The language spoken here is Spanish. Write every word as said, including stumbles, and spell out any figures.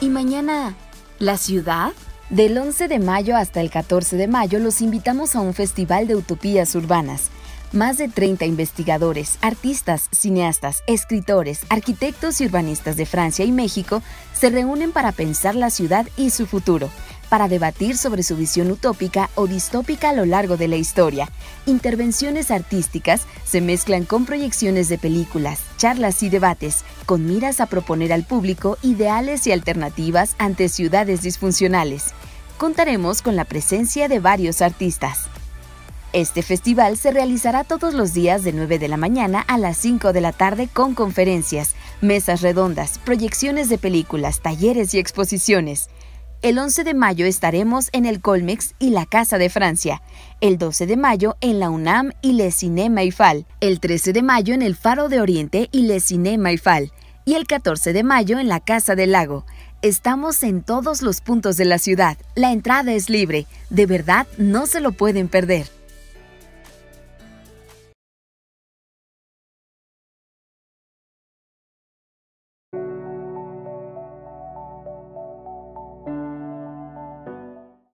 ¿Y mañana, la ciudad? Del once de mayo hasta el catorce de mayo los invitamos a un festival de utopías urbanas. Más de treinta investigadores, artistas, cineastas, escritores, arquitectos y urbanistas de Francia y México se reúnen para pensar la ciudad y su futuro, para debatir sobre su visión utópica o distópica a lo largo de la historia. Intervenciones artísticas se mezclan con proyecciones de películas, charlas y debates, con miras a proponer al público ideales y alternativas ante ciudades disfuncionales. Contaremos con la presencia de varios artistas. Este festival se realizará todos los días de nueve de la mañana a las cinco de la tarde con conferencias, mesas redondas, proyecciones de películas, talleres y exposiciones. El once de mayo estaremos en el Colmex y la Casa de Francia. El doce de mayo en la UNAM y Le Cinéma Eiffel. El trece de mayo en el Faro de Oriente y Le Cinéma Eiffel. Y el catorce de mayo en la Casa del Lago. Estamos en todos los puntos de la ciudad. La entrada es libre. De verdad, no se lo pueden perder.